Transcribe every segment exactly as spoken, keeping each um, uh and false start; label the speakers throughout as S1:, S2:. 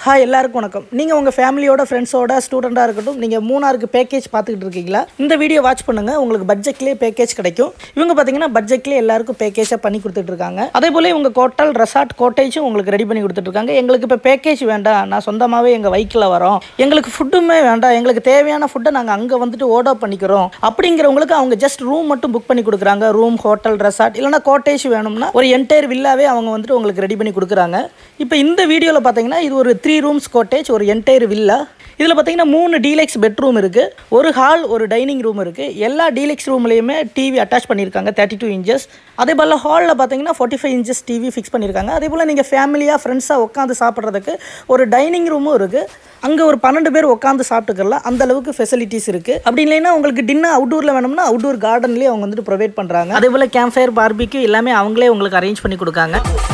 S1: Hi எல்லாருக்கும் வணக்கம். நீங்கள் உங்கள் ஃபேமிலியோட ஃப்ரெண்ட்ஸோட ஸ்டூடெண்ட்டாக இருக்கட்டும், நீங்கள் மூணாருக்கு பேக்கேஜ் பார்த்துக்கிட்டு இருக்கீங்களா? இந்த வீடியோ வாட்ச் பண்ணுங்கள், உங்களுக்கு பட்ஜெட்லேயே பேக்கேஜ் கிடைக்கும். இவங்க பார்த்தீங்கன்னா பட்ஜெட்லேயே எல்லாருக்கும் பேக்கேஜாக பண்ணி கொடுத்துட்ருக்காங்க. அதே போல் இவங்க ஹோட்டல் ரெசார்ட் கோட்டேஜும் உங்களுக்கு ரெடி பண்ணி கொடுத்துட்ருக்காங்க. எங்களுக்கு இப்போ பேக்கேஜ் வேண்டாம், நான் சொந்தமாகவே எங்கள் பைக்கில் வரோம், எங்களுக்கு ஃபுட்டுமே வேண்டாம், எங்களுக்கு தேவையான ஃபுட்டை நாங்கள் அங்கே வந்துட்டு ஆர்டர் பண்ணிக்கிறோம் அப்படிங்கிறவங்களுக்கு அவங்க ஜஸ்ட் ரூம் மட்டும் புக் பண்ணி கொடுக்குறாங்க. ரூம், ஹோட்டல், ரெசார்ட் இல்லைனா கோட்டேஜ் வேணும்னா ஒரு என்டையர் வில்லாவே அவங்க வந்துட்டு உங்களுக்கு ரெடி பண்ணி கொடுக்குறாங்க. இப்போ இந்த வீடியோவில் பார்த்தீங்கன்னா இது ஒரு த்ரீ ரூம்ஸ் கோட்டேஜ், ஒரு என்டையர் வில்லா. இதில் பார்த்தீங்கன்னா மூணு டீலக்ஸ் பெட்ரூம் இருக்குது, ஒரு ஹால், ஒரு டைனிங் ரூம் இருக்குது. எல்லா டீலக்ஸ் ரூம்லேயுமே டிவி அட்டாச் பண்ணியிருக்காங்க தேர்ட்டி டூ இன்ச்சஸ். அதே போல் ஹாலில் பார்த்தீங்கன்னா forty five inches TV fix பண்ணியிருக்காங்க. அதே போல் நீங்கள் ஃபேமிலியாக ஃப்ரெண்ட்ஸாக உட்காந்து சாப்பிட்றதுக்கு ஒரு டைனிங் ரூமும் இருக்குது. அங்கே ஒரு பன்னெண்டு பேர் உட்காந்து சாப்பிட்டுக்கலாம், அந்த அளவுக்கு ஃபெசிலிட்டிஸ் இருக்குது. அப்படி இல்லைன்னா உங்களுக்கு டின்னர் அவுட்டோரில் வேணும்னா அவுட்டோர் கார்டன்லேயே அவங்க வந்துட்டு ப்ரொவைட் பண்ணுறாங்க. அதே போல் கேம்ப் ஃபயர், பார்பிக்யூ எல்லாமே அவங்களே உங்களுக்கு அரேஞ்ச் பண்ணி கொடுக்காங்க.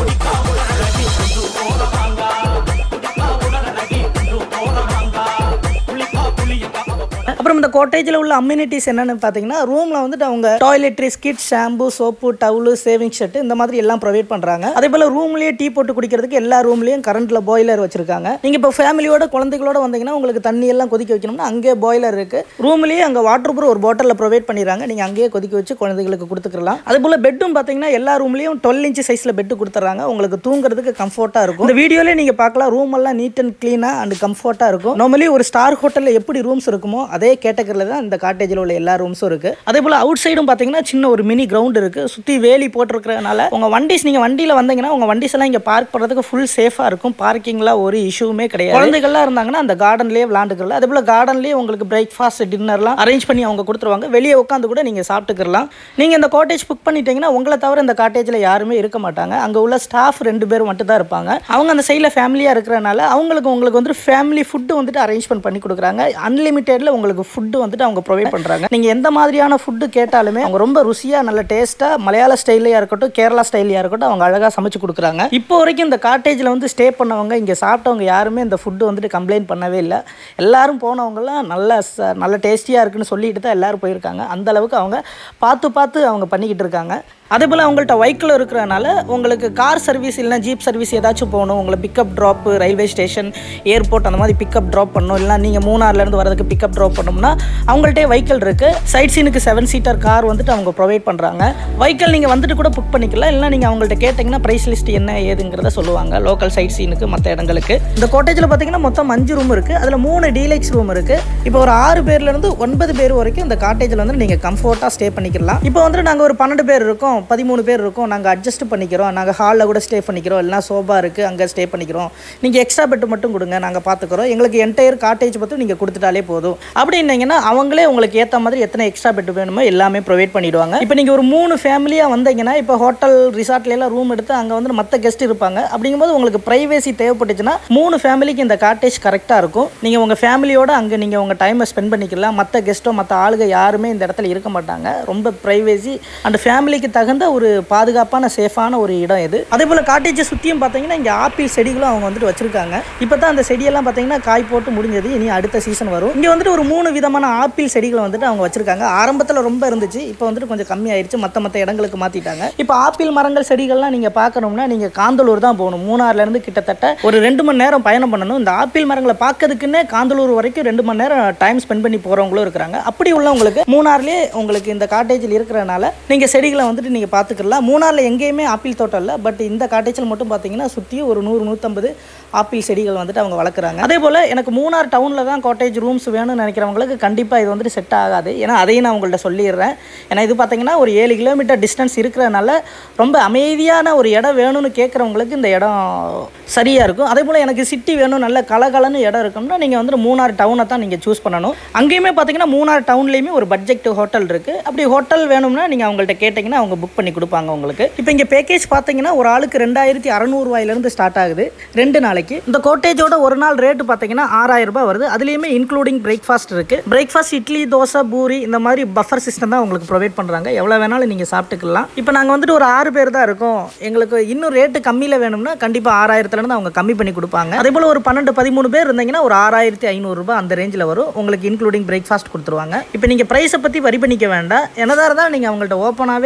S1: அப்புறம் இந்த கோட்டேஜில் உள்ள அம்யூனிட்டிஸ் என்னென்னு பார்த்தீங்கன்னா ரூமில் வந்துட்டு அவங்க toiletries, kit, shampoo, soap, towel, shaving shirt இந்த மாதிரி எல்லாம் ப்ரொவைட் பண்ணுறாங்க. அதே போல் ரூம்லேயே டீ போட்டு குடிக்கிறதுக்கு எல்லா ரூம்லேயும் கரண்ட்டில் பாய்லர் வச்சிருக்காங்க. நீங்கள் இப்போ ஃபேமிலியோட குழந்தைகளோட வந்தீங்கன்னா உங்களுக்கு தண்ணி எல்லாம் கொதிக்க வைக்கணும்னா அங்கேயே பாய்லர் இருக்குது. ரூம்லேயே அங்கே வாட்டர் ப்ரூஃப் ஒரு பாட்டிலில் ப்ரொவைட் பண்ணிடுறாங்க, நீங்கள் அங்கேயே கொதிக்க வச்சு குழந்தைகளுக்கு கொடுத்துக்கலாம். அதே போல் பெட்டும் பார்த்தீங்கன்னா எல்லா ரூம்லேயும் டுவெல் இன்ச் சைஸில் பெட்டு கொடுத்துறாங்க, உங்களுக்கு தூங்குறதுக்கு கம்ஃபர்ட்டாக இருக்கும். இந்த வீடியோலேயே நீங்கள் பார்க்கலாம், ரூம் எல்லாம் நீட் அண்ட் க்ளீனாக அண்ட் கம்ஃபர்ட்டாக இருக்கும். நார்மலி ஒரு ஸ்டார் ஹோட்டலில் எப்படி ரூம்ஸ் இருக்குமோ அதே கேட்டகரியில் தான் இந்த காட்டேஜில் உள்ள எல்லா ரூம்ஸும் இருக்குது. அதே போல் அவுட் சைடும் பார்த்தீங்கன்னா சின்ன ஒரு மினி கிரவுண்ட் இருக்குது, சுற்றி வேலி போட்டிருக்கிறதுனால உங்கள் வண்டிஸ் நீங்கள் வண்டியில் வந்தீங்கன்னா உங்கள் வண்டிஸ் எல்லாம் இங்கே பார்க் பண்ணுறதுக்கு ஃபுல் சேஃபாக இருக்கும். பார்க்கிங்லாம் ஒரு இஷ்யூமே கிடையாது. குழந்தைகள்லாம் இருந்தாங்கன்னா அந்த கார்டன்லேயே விளாண்டுக்கலாம். அதே போல் கார்டன்லேயே உங்களுக்கு பிரேக்ஃபாஸ்ட், டின்னர்லாம் அரேஞ்ச் பண்ணி அவங்க கொடுத்துருவாங்க. வெளியே உட்காந்து கூட நீங்கள் சாப்பிட்டுக்கலாம். நீங்கள் இந்த காட்டேஜ் புக் பண்ணிட்டீங்கன்னா உங்களை தவிர இந்த காட்டேஜில் யாருமே இருக்க மாட்டாங்க. அங்கே உள்ள ஸ்டாஃப் ரெண்டு பேர் மட்டும் தான் இருப்பாங்க. அவங்க அந்த சைடில் ஃபேமிலியாக இருக்கிறனால அவங்களுக்கு உங்களுக்கு வந்து ஃபேமிலி ஃபுட்டு வந்துட்டு அரேஞ்ச்மெண்ட் பண்ணி கொடுக்குறாங்க. அன்லிமிட்டெடில் உங்களுக்கு ஃபுட்டு வந்துட்டு அவங்க ப்ரொவைட் பண்ணுறாங்க. நீங்கள் எந்த மாதிரியான ஃபுட்டு கேட்டாலுமே அவங்க ரொம்ப ருசியாக, நல்ல டேஸ்ட்டாக, மலையாள ஸ்டைலையாக இருக்கட்டும், கேரளா ஸ்டைலையாக இருக்கட்டும், அவங்க அழகாக சமைச்சு கொடுக்குறாங்க. இப்போ வரைக்கும் இந்த காட்டேஜில் வந்து ஸ்டே பண்ணவங்க, இங்கே சாப்பிட்டவங்க யாருமே இந்த ஃபுட்டு வந்துட்டு கம்ப்ளைண்ட் பண்ணவே இல்லை. எல்லாரும் போனவங்கலாம் நல்ல நல்ல டேஸ்டியாக இருக்குன்னு சொல்லிட்டு தான் எல்லோரும் போயிருக்காங்க. அந்தளவுக்கு அவங்க பார்த்து பார்த்து அவங்க பண்ணிக்கிட்டு இருக்காங்க. அதே போல் அவங்கள்ட்ட வெஹிக்கிள் இருக்கிறனால உங்களுக்கு கார் சர்வீஸ் இல்லைனா ஜீப் சர்வீஸ் ஏதாச்சும் போகணும், உங்களை pickup drop, railway station, airport அந்த மாதிரி பிக்கப் ட்ராப் பண்ணணும், இல்லை நீங்கள் மூணாறுலேருந்து வரதுக்கு பிக்கப் ட்ராப் பண்ணணும்னா அவங்கள்ட்டே வெஹிக்கிள் இருக்குது. சைட் சீனுக்கு செவன் சீட்டர் கார் வந்துட்டு அவங்க ப்ரொவைட் பண்ணுறாங்க. வெஹிக்கிள் நீங்கள் வந்துட்டு கூட புக் பண்ணிக்கலாம், இல்லை நீங்கள் அவங்கள்ட்ட கேட்டிங்கன்னா ப்ரைஸ் லிஸ்ட் என்ன ஏதுங்கிறத சொல்லுவாங்க. லோக்கல் சைட் சீனுக்கு மற்ற இடங்களுக்கு இந்த கோட்டேஜில் பார்த்தீங்கன்னா மொத்தம் அஞ்சு ரூம் இருக்குது, அதில் மூணு டீலக்ஸ் ரூம் இருக்குது. இப்போ ஒரு ஆறு பேர்லேருந்து ஒன்பது பேர் வரைக்கும் இந்த காட்டேஜில் வந்து நீங்கள் கம்ஃபர்ட்டாக ஸ்டே பண்ணிக்கலாம். இப்போ வந்துட்டு நாங்கள் ஒரு பன்னெண்டு பேர் இருக்கோம், பதிமூணு பேர் இருக்கும், நாங்கள் அட்ஜஸ்ட் பண்ணிக்கிறோம், நாங்கள் ஹாலில் கூட ஸ்டே பண்ணிக்கிறோம், இல்லைனா சோபா இருக்குது அங்கே ஸ்டே பண்ணிக்கிறோம், நீங்கள் எக்ஸ்ட்ரா பெட்டு மட்டும் கொடுங்க, நாங்கள் பார்த்துக்குறோம், எங்களுக்கு என்டையர் காட்டேஜ் மட்டும் நீங்கள் கொடுத்துட்டாலே போதும் அப்படின்னீங்கன்னா அவங்களே உங்களுக்கு ஏற்ற மாதிரி எத்தனை எக்ஸ்ட்ரா பெட்டு வேணுமோ எல்லாமே ப்ரொவைட் பண்ணிவிடுவாங்க. இப்போ நீங்கள் ஒரு மூணு ஃபேமிலியாக வந்தீங்கன்னா இப்போ ஹோட்டல் ரிசார்ட்லாம் ரூம் எடுத்து அங்கே வந்து மற்ற கெஸ்ட் இருப்பாங்க. அப்படிங்கும்போது உங்களுக்கு ப்ரைவேசி தேவைப்பட்டுச்சுன்னா மூணு ஃபேமிலிக்கு இந்த காட்டேஜ் கரெக்டாக இருக்கும். நீங்கள் உங்கள் ஃபேமிலியோட அங்கே நீங்கள் உங்கள் டைமை ஸ்பெண்ட் பண்ணிக்கலாம். மற்ற கெஸ்ட்டோ மற்ற ஆளுங்க யாருமே இந்த இடத்துல இருக்க மாட்டாங்க. ரொம்ப ப்ரைவேசி அண்ட் ஃபேமிலிக்கு தகுந்த ஒரு பாதுகாப்பான சேஃபான ஒரு இடம் இது. அதே போல் காட்டேஜை சுற்றியும் பார்த்தீங்கன்னா இங்கே ஆப்பிள் செடிகளும் அவங்க வந்துட்டு வச்சிருக்காங்க. இப்போ தான் அந்த செடியெல்லாம் பார்த்தீங்கன்னா காய் போட்டு முடிஞ்சது, இனி அடுத்த சீசன் வரும். இங்கே வந்துட்டு ஒரு மூணு விதமான ஆப்பிள் செடிகளை வந்துட்டு அவங்க வச்சிருக்காங்க. ஆரம்பத்தில் ரொம்ப இருந்துச்சு, இப்போ வந்துட்டு கொஞ்சம் கம்மி ஆயிடுச்சு, மற்ற மற்ற இடங்களுக்கு மாற்றிட்டாங்க. இப்போ ஆப்பிள் மரங்கள், செடிகள்லாம் நீங்கள் பார்க்கணும்னா நீங்கள் காந்தலூர் தான் போகணும். மூணாறுலேருந்து கிட்டத்தட்ட ஒரு ரெண்டு மணி நேரம் பயணம் பண்ணணும். இந்த ஆப்பிள் மரங்களை பார்க்கறதுக்குன்னே காந்தலூர் வரைக்கும் ரெண்டு மணி நேரம் டைம் ஸ்பெண்ட் பண்ணி போகிறவங்களும் இருக்கிறாங்க. அப்படி உள்ளவங்களுக்கு மூணாறுலேயே உங்களுக்கு இந்த காட்டேஜில் இருக்கிறனால நீங்கள் செடிகளை வந்துட்டு நீங்கள் பார்த்துக்கலாம். மூணாறில் எங்கேயுமே ஆப்பிள் தோட்டம் இல்லை, பட் இந்த காட்டேஜில் மட்டும் பார்த்தீங்கன்னா சுற்றி ஒரு நூறு நூற்றம்பது ஆப்பிள் செடிகள் வந்துட்டு அவங்க வளர்க்குறாங்க. அதே போல் எனக்கு மூணார் டவுனில் தான் காட்டேஜ் ரூம்ஸ் வேணும்னு நினைக்கிறவங்களுக்கு கண்டிப்பாக இது வந்துட்டு செட் ஆகாது. ஏன்னா அதையும் நான் உங்கள்கிட்ட சொல்லிடுறேன். ஏன்னா இது பார்த்தீங்கன்னா ஒரு ஏழு கிலோமீட்டர் டிஸ்டன்ஸ் இருக்கிறனால ரொம்ப அமைதியான ஒரு இடம் வேணும்னு கேட்குறவங்களுக்கு இந்த இடம் சரியாக இருக்கும். அதே போல் எனக்கு சிட்டி வேணும், நல்ல கலகலன்னு இடம் இருக்கும்னா நீங்கள் வந்துட்டு மூணார் டவுனை தான் நீங்கள் சூஸ் பண்ணணும். அங்கேயுமே பார்த்தீங்கன்னா மூணார் டவுன்லேயுமே ஒரு பட்ஜெட் ஹோட்டல் இருக்குது. அப்படி ஹோட்டல் வேணும்னா நீங்கள் அவங்கள்ட்ட கேட்டிங்கன்னா அவங்க புக் பண்ணி கொடுப்பாங்க உங்களுக்கு. இப்போ இங்கே பேக்கேஜ் பார்த்தீங்கன்னா ஒரு ஆளுக்கு ரெண்டாயிரத்தி அறநூறுவாயிலிருந்து ஸ்டார்ட் ஆகுது ரெண்டு நாளைக்கு. இந்த கோட்டேஜோட ஒரு நாள் ரேட்டு பார்த்தீங்கன்னா ஆறாயிரம் ரூபாய் வருது. அதுலேயுமே இன்க்ளூடிங் பிரேக்ஃபாஸ்ட் இருக்குது. பிரேக்ஃபாஸ்ட் இட்லி, தோசை, பூரி இந்த மாதிரி பஃபர் சிஸ்டம் தான் உங்களுக்கு ப்ரொவைட் பண்ணுறாங்க. எவ்வளோ வேணாலும் நீங்கள் சாப்பிட்டுக்கலாம். இப்போ நாங்கள் வந்துட்டு ஒரு ஆறு பேர் தான் இருக்கோம், எங்களுக்கு இன்னும் ரேட்டு கம்மியில் வேணும்னா கண்டிப்பாக ஆறாயிரத்துலேருந்து அவங்க கம்மி பண்ணி கொடுப்பாங்க. அதே போல் ஒரு பன்னெண்டு பதிமூணு பேர் இருந்தீங்கன்னா ஒரு ஆறாயிரத்தி ஐநூறுரூபா அந்த ரேஞ்சில் வரும், உங்களுக்கு இன்க்ளூடிங் பிரேக்ஃபாஸ்ட் கொடுத்துருவாங்க. இப்போ நீங்கள் ப்ரைஸை பற்றி வரி பண்ணிக்க வேண்டாம். என்னதான் இருந்தால் நீங்கள் அவங்கள்ட்ட ஓப்பனாகவே கேட்டீங்கன்னா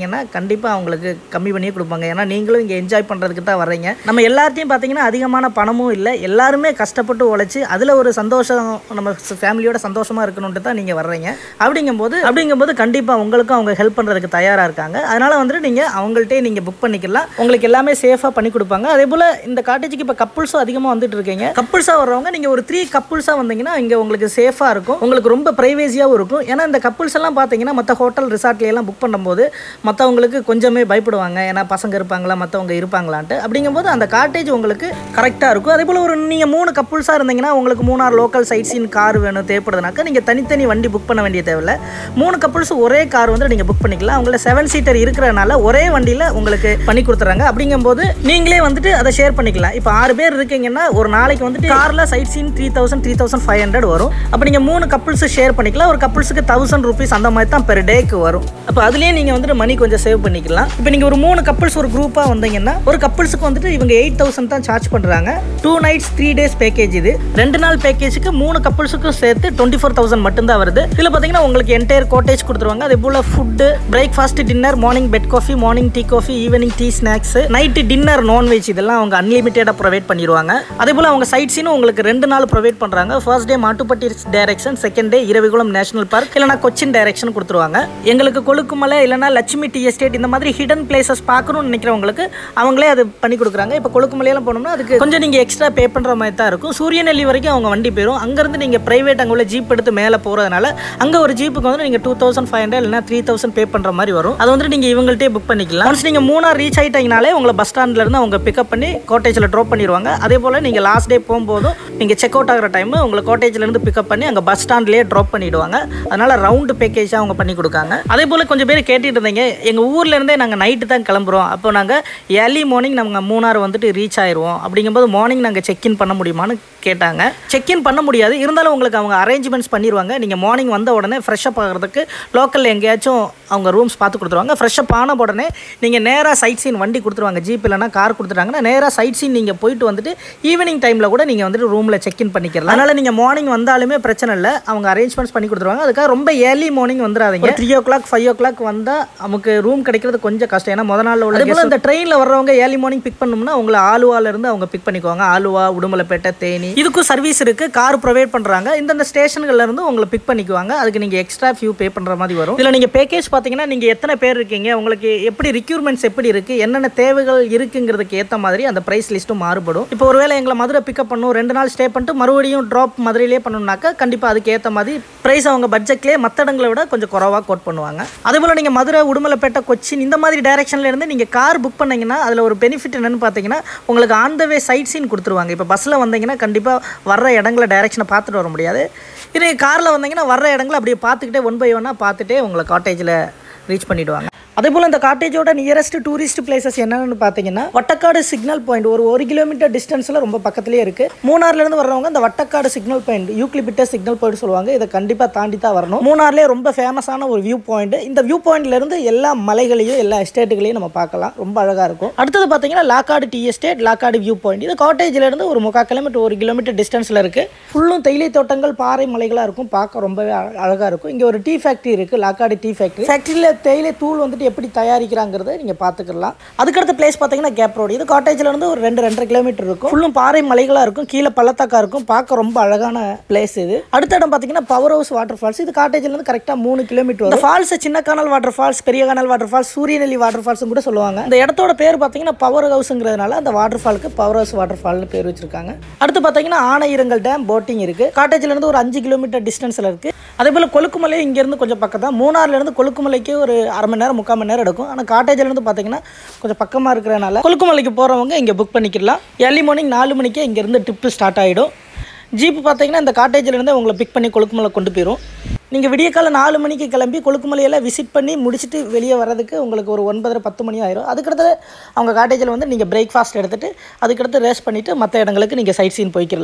S1: கேட்டிங்கன்னா கண்டிப்பாக அவங்களுக்கு கம்மி பண்ணியே கொடுப்பாங்க. ஏன்னா நீங்களும் இங்கே என்ஜாய் பண்ணுறதுக்கு தான் வர்றீங்க. நம்ம எல்லாத்தையும் பார்த்தீங்கன்னா அதிகமான பணமும் இல்லை, எல்லாருமே கஷ்டப்பட்டு உழைச்சி அதில் ஒரு சந்தோஷம், நம்ம ஃபேமிலியோட சந்தோஷமாக இருக்கணுன்ட்டு தான் நீங்கள் வர்றீங்க. அப்படிங்கும்போது அப்படிங்கும்போது கண்டிப்பாக உங்களுக்கும் அவங்க ஹெல்ப் பண்ணுறதுக்கு தயாராக இருக்காங்க. அதனால் வந்துட்டு நீங்கள் அவங்கள்ட்டே நீங்கள் புக் பண்ணிக்கலாம், உங்களுக்கு எல்லாமே சேஃபாக பண்ணி கொடுப்பாங்க. அதே போல் இந்த காட்டேஜுக்கு இப்போ கப்புள்ஸும் அதிகமாக வந்துட்டு இருக்கீங்க. கப்புள்ஸாக வர்றவங்க நீங்கள் ஒரு த்ரீ கப்புள்ஸாக வந்தீங்கன்னா இங்கே உங்களுக்கு சேஃபாக இருக்கும், உங்களுக்கு ரொம்ப ப்ரைவேசியாகவும் இருக்கும். ஏன்னா இந்த கப்புள்ஸ் எல்லாம் பார்த்தீங்கன்னா மற்ற ஹோட்டல் ரிசார்ட்லாம் புக் பண்ணும்போது மற்றவங்களுக்கு கொஞ்சமே பயப்படுவாங்க, ஏன்னா பசங்க இருப்பாங்களா மற்றவங்க இருப்பாங்களான்ட்டு. அப்படிங்கும்போது அந்த காட்டேஜ் உங்களுக்கு கரெக்டாக இருக்கும். அதே போல் ஒரு நீங்கள் மூணு கப்புள்ஸாக இருந்தீங்கன்னா உங்களுக்கு Munnar local side seen car வேணும் தேவைப்படுதுனாக்கா நீங்கள் தனித்தனி வண்டி புக் பண்ண வேண்டிய தேவையில்லை. மூணு கப்புள்ஸ் ஒரே கார் வந்து நீங்கள் புக் பண்ணிக்கலாம். அவங்கள செவன் சீட்டர் இருக்கிறனால ஒரே வண்டியில் உங்களுக்கு பண்ணி கொடுத்துறாங்க. அப்படிங்கும்போது நீங்களே வந்துட்டு அதை ஷேர் பண்ணிக்கலாம். இப்போ ஆறு பேர் இருக்கீங்கன்னா ஒரு நாளைக்கு வந்துட்டு காரில் side seen three thousand three thousand five hundred வரும். அப்போ நீங்கள் மூணு கப்புள்ஸ் ஷேர் பண்ணிக்கலாம். ஒரு கப்புள்ஸுக்கு தௌசண்ட் ருபீஸ் அந்த மாதிரி தான் பெர் டேக்கு வரும். அப்போ அதுலேயே நீங்கள் வந்துட்டு மணி கொஞ்சம் சேவ் பண்ணிக்கலாம். இப்போ நீங்கள் ஒரு மூணு கப்புள்ஸ் ஒரு குரூப்பாக வந்தீங்கன்னா ஒரு கப்புள்ஸுக்கு வந்துட்டு இவங்க எயிட் தௌசண்ட் தான் சார்ஜ் பண்ணுறாங்க. Two nights three days package. இது ரெண்டு நாள் பேக்கேஜுக்கு மூணு கப்புள்ஸுக்கும் சேர்த்து டுவெண்ட்டி ஃபோர் தௌசண்ட் மட்டும்தான் வருது. இதில் பார்த்தீங்கன்னா உங்களுக்கு என்டையர் கோட்டேஜ் கொடுத்துருவாங்க. அதே போல் food, breakfast, dinner, morning bed coffee, morning tea coffee, evening tea snacks, night dinner, non veg இதெல்லாம் அவங்க அன்லிமிட்டடாக ப்ரொவைட் பண்ணிடுவாங்க. அதே போல் அவங்க சைட் சீனும் உங்களுக்கு ரெண்டு நாள் ப்ரொவைட் பண்ணுறாங்க. First day Mattupetty direction, second day Eravikulam national park இல்லைனா கொச்சின் டைரக்ஷன் கொடுத்துருவாங்க. எங்களுக்கு கொழுக்குமலை இல்லைனா லட்சுமி டீ எஸ்டேட் இந்த மாதிரி ஹிடன் பிளேசஸ் பார்க்கணும்னு நினைக்கிறவங்களுக்கு அவங்களே அது பண்ணி கொடுக்குறாங்க. இப்போ கொழுக்குமலையெல்லாம் போனோம்னா அதுக்கு கொஞ்சம் நீங்கள் எக்ஸ்ட்ரா பே பண்ணுற மாதிரி தான் இருக்கும். சூரியநெல்லி வரைக்கும் அவங்க வண்டி போயிடும். அங்கேருந்து நீங்கள் ப்ரைவேட் அங்கே உள்ள ஜீப் எடுத்து மேலே போகிறதுனால அங்கே ஒரு ஜீப்புக்கு வந்து நீங்கள் டூ தௌசண்ட் ஃபைவ் ஹண்ட்ரட் இல்லைனா த்ரீ தௌசண்ட் பே பண்ணுற மாதிரி வரும். அது வந்துட்டு நீங்கள் இவங்கள்ட்டே புக் பண்ணிக்கலாம். ஒன்ஸ் நீங்கள் மூணார் ரீச் ஆகிட்டீங்கனாலே உங்களை பஸ் ஸ்டாண்ட்லேருந்து அவங்க பிக்கப் பண்ணி கோட்டேஜில் ட்ராப் பண்ணிடுவாங்க. அதே போல் நீங்கள் லாஸ்ட் டே போகும்போதும் நீங்கள் செக் அவுட் ஆகிற டைம் உங்களை கோட்டேஜ்லேருந்து பிக்கப் பண்ணி அங்கே பஸ் ஸ்டாண்ட்லேயே ட்ராப் பண்ணிவிடுவாங்க. அதனால் ரவுண்டு பேக்கேஜாக அவங்க பண்ணி கொடுக்காங்க. அதே போல் கொஞ்சம் பேர் கேட்டுட்டு இருந்தீங்க, எங்கள் ஊர்லேருந்தே நாங்கள் நைட்டு தான் கிளம்புறோம், அப்போ நாங்கள் ஏர்லி மார்னிங் நாங்கள் மூணார் வந்துட்டு ரீச் ஆயிடுவோம், அப்படிங்கும்போது மார்னிங் நாங்கள் செக்இன் பண்ண முடியுமான்னு கேட்டாங்க. செக்இன் பண்ண முடியாது, இருந்தாலும் உங்களுக்கு அவங்க அரேஞ்ச்மெண்ட்ஸ் பண்ணிடுவாங்க. நீங்கள் மார்னிங் வந்த உடனே ஃப்ரெஷ்அப் ஆகிறதுக்கு லோக்கலில் எங்கேயாச்சும் அவங்க ரூம்ஸ் பார்த்து கொடுத்துருவாங்க. ஃப்ரெஷ்அப் ஆன உடனே நீங்கள் நேராக சைட் சீன் வண்டி கொடுத்துருவாங்க. ஜீப் இல்லைனா கார் கொடுத்துட்டாங்கன்னா நேராக சைட் சீன் நீங்கள் போயிட்டு வந்துட்டு ஈவினிங் டைமில் கூட நீங்கள் வந்துட்டு ரூமில் செக்இன் பண்ணிக்கலாம். அதனால் நீங்கள் மார்னிங் வந்தாலுமே பிரச்சனை இல்லை, அவங்க அரேஞ்ச்மெண்ட்ஸ் பண்ணி கொடுத்துருவாங்க. அதுக்காக ரொம்ப ஏர்லி மார்னிங் வந்துடாதீங்க. Three o'clock five o'clock வந்தால் நமக்கு ரூம் கிடைக்கிறது கொஞ்சம் கஷ்டம். ஏன்னா முதல் நாள் உள்ள போல் இந்த ட்ரெயினில் வர்றவங்க ஏர்லி மார்னிங் பிக் பண்ணணும்னா உங்களை ஆலுவாலேருந்து அவங்க பிக் பண்ணிக்குவாங்க. ஆலுவா, உடுமலைப்பேட்டை, தேனி இதுக்கும் சர்வீஸ் இருக்குது, கார் ப்ரொவைட் பண்ணுறாங்க. இந்தந்த ஸ்டேஷன்கள்லேருந்து உங்களை பிக் பண்ணிக்குவாங்க. அதுக்கு நீங்கள் எக்ஸ்ட்ரா ஃபியூ பே பண்ணுற மாதிரி வரும். இதில் நீங்கள் பேக்கேஜ் பார்த்தீங்கன்னா நீங்கள் எத்தனை பேர் இருக்கீங்க, உங்களுக்கு எப்படி ரிக்யூர்மெண்ட்ஸ் எப்படி இருக்குது, என்னென்ன தேவைகள் இருக்குங்கிறதுக்கு ஏற்ற மாதிரி அந்த ப்ரைஸ் லிஸ்ட்டும் மாறுபடும். இப்போ ஒருவேளை எங்களை மதுரை பிக்கப் பண்ணும், ரெண்டு நாள் ஸ்டே பண்ணிட்டு மறுபடியும் ட்ராப் மதுரையிலே பண்ணணும்னாக்கா கண்டிப்பாக அதுக்கு ஏற்ற மாதிரி ப்ரைஸ் அவங்க பட்ஜெட்லேயே மற்ற இடங்களை விட கொஞ்சம் குறவாக கோட் பண்ணுவாங்க. அதேபோல் நீங்கள் மதுரை, உடுமலைப்பேட்டை, கொச்சின் இந்த மாதிரி டைரக்ஷனில் இருந்து நீங்கள் கார் புக் பண்ணிங்கன்னா அதில் ஒரு பெனிஃபிட் என்னென்னு பார்த்தீங்கன்னா உங்களுக்கு on the way side seen கொடுத்துருவாங்க. இப்போ பஸ்ஸில் வந்தீங்கன்னா கண்டிப்பாக வர்ற இடங்களை டைரக்ஷனை பார்த்துட்டு வர முடியாது. இதே காரில் வந்தீங்கன்னா வர்ற இடங்களை அப்படியே பார்த்துக்கிட்டே ஒன் பை ஒன்னாக பார்த்துட்டே உங்களை காட்டேஜில் ரீச் பண்ணிவிடுவாங்க. அதே போல் இந்த காட்டேஜோட நியரஸ்ட் டூரிஸ்ட் பிளேசஸ் என்னென்னு பார்த்தீங்கன்னா வட்டக்காடு சிக்னல் பாயிண்ட் ஒரு ஒரு கிலோமீட்டர் டிஸ்டன்ஸில் ரொம்ப பக்கத்துலேயே இருக்குது. மூணார்லேருந்து வர்றவங்க இந்த Vattakkadu signal point, eucalyptus signal point சொல்லுவாங்க, இதை கண்டிப்பாக தாண்டி தான் வரணும். மூணார்லேயே ரொம்ப ஃபேமஸான ஒரு வியூ பாயிண்ட். இந்த வியூ பாயிண்ட்லேருந்து எல்லா மலைகளையும் எல்லா எஸ்டேட்டுகளையும் நம்ம பார்க்கலாம், ரொம்ப அழகாக இருக்கும். அடுத்தது பார்த்தீங்கன்னா Lockhart tea estate, Lockhart view point. இது காட்டேஜிலேருந்து ஒரு முக்கால் கிலோமீட்டர் ஒரு கிலோமீட்டர் டிஸ்டன்ஸில் இருக்குது. ஃபுல்லும் தேயிலை தோட்டங்கள், பாறை மலைகளாக இருக்கும், பார்க்க ரொம்பவே அழகாக இருக்கும். இங்கே ஒரு டீ ஃபேக்ட்ரி இருக்குது, லாக்காடு டீ ஃபேக்ட்ரி. ஃபேக்ட்ரியில் தேயிலை தூள் வந்துட்டு எப்படி தயாரிக்கிறாங்கிறத நீங்கள் பார்த்துக்கலாம். அதுக்கடுத்த பிளேஸ் பார்த்தீங்கன்னா கேப் ரோடு. இது காட்டேஜில் இருந்து ஒரு ரெண்டு ரெண்டரை கிலோமீட்டர் இருக்கும். ஃபுல்லும் பாறை மலைகளாக இருக்கும், கீழே பள்ளத்தாக்கா இருக்கும், பார்க்க ரொம்ப அழகான பிளேஸ் இது. அடுத்த இடம் பார்த்தீங்கன்னா பவர் ஹவுஸ் வாட்டர் ஃபால்ஸ். இது காட்டேஜிலேருந்து கரெக்டாக மூணு கிலோமீட்டர் வரும். ஃபால்ஸ் சின்ன கானல் water falls, Periya Kanal water falls, Suryanelli water falls கூட சொல்லுவாங்க. இந்த இடத்தோட பேர் பார்த்தீங்கன்னா பவர் ஹவுஸ்ங்கிறதுனால அந்த வாட்டர் ஃபாலுக்கு பவர் ஹவுஸ் வாட்டர் ஃபால்னு பேர் வச்சிருக்காங்க. அடுத்து பார்த்தீங்கன்னா ஆனையிரங்கல் டேம் போட்டிங் இருக்குது. காட்டேஜிலேருந்து ஒரு அஞ்சு கிலோமீட்டர் டிஸ்டன்ஸில் இருக்குது. அதே போல் கொழுக்குமலை இங்கேருந்து கொஞ்சம் பக்கம் தான். மூணார்லேருந்து கொழுக்குமலைக்கு ஒரு அரை மணி நேரம் முக்கால் மணி நேரம் எடுக்கும். ஆனால் காட்டேஜிலேருந்து பார்த்தீங்கன்னா கொஞ்சம் பக்கமாக இருக்கிறனால கொழுக்குமலைக்கு போகிறவங்க இங்கே புக் பண்ணிக்கலாம். ஏர்லி மார்னிங் நாலு மணிக்கே இங்கேருந்து ட்ரிப்பு ஸ்டார்ட் ஆகிடும். ஜீப்பு பார்த்தீங்கன்னா இந்த காட்டேஜிலேருந்து உங்களை பிக் பண்ணி கொழுக்குமலை கொண்டு போயிடும். நீங்கள் விடிய காலை நாலு மணிக்கு கிளம்பி கொழுக்குமலையெல்லாம் விசிட் பண்ணி முடிச்சுட்டு வெளியே வர்றதுக்கு உங்களுக்கு ஒரு ஒன்பதரை பத்து மணி ஆயிரும். அதுக்கடுத்து அவங்க காட்டேஜில் வந்து நீங்கள் பிரேக்ஃபாஸ்ட் எடுத்துகிட்டு அதுக்கடுத்து ரேஸ்ட் பண்ணிவிட்டு மற்ற இடங்களுக்கு நீங்கள் சைட் சீன் போய்க்கிடலாம்.